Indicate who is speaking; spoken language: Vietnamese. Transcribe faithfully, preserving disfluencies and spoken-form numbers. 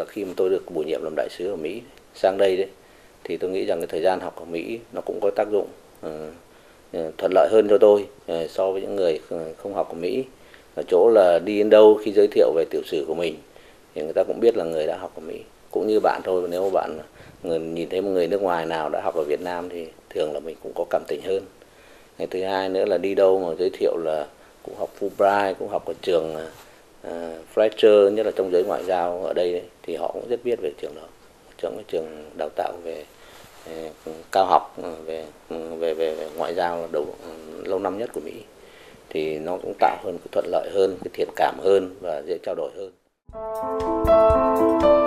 Speaker 1: khi mà tôi được bổ nhiệm làm đại sứ ở Mỹ sang đây đấy, thì tôi nghĩ rằng cái thời gian học ở Mỹ nó cũng có tác dụng uh, thuận lợi hơn cho tôi uh, so với những người không học ở Mỹ, ở chỗ là đi đến đâu khi giới thiệu về tiểu sử của mình thì người ta cũng biết là người đã học ở Mỹ. Cũng như bạn thôi, nếu bạn người nhìn thấy một người nước ngoài nào đã học ở Việt Nam thì thường là mình cũng có cảm tình hơn. Cái thứ hai nữa là đi đâu mà giới thiệu là cũng học Fulbright, cũng học ở trường uh, Fletcher, nhất là trong giới ngoại giao ở đây ấy, thì họ cũng rất biết về trường đó, trong cái trường đào tạo về uh, cao học về, về về về ngoại giao đầu uh, lâu năm nhất của Mỹ, thì nó cũng tạo hơn cái thuận lợi hơn, cái thiện cảm hơn và dễ trao đổi hơn.